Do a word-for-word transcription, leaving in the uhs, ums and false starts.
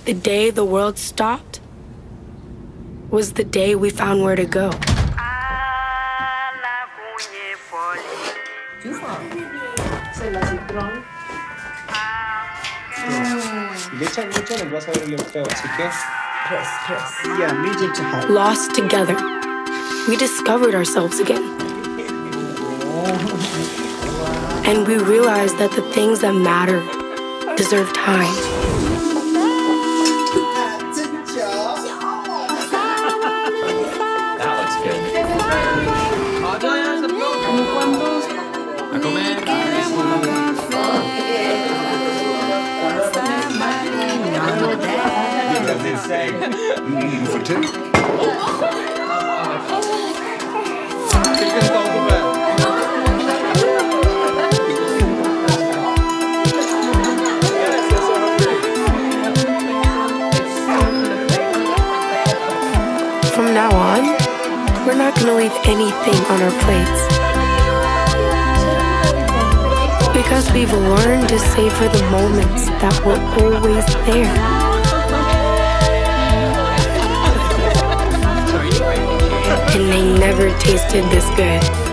The day the world stopped was the day we found where to go. Le echan mucho, nos vas a ver el empleo, así que... Press, press. Yeah, medium to high. Lost together, we discovered ourselves again. And we realized that the things that matter deserve time. That looks good. A comer. As they say, mm, for two. From now on, we're not gonna leave anything on our plates. Because we've learned to savor the moments that were always there. And they never tasted this good.